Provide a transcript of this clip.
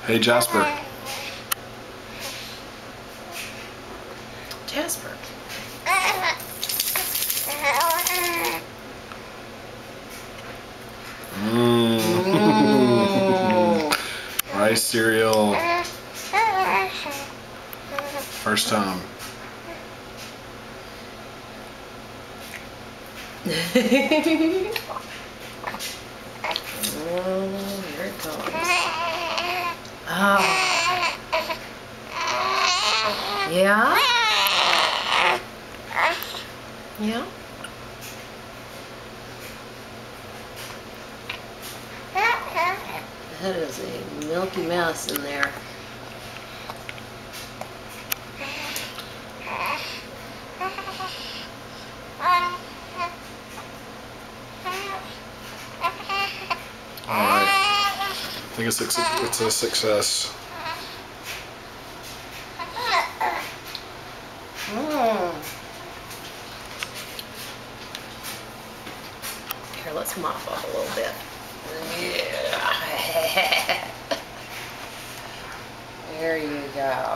Hey, Jasper. Jasper. Rice cereal. First time. Here it comes. Oh. Yeah? Yeah? That is a milky mess in there. Alright. I think it's a success. Here, let's mop up a little bit. Yeah. There you go.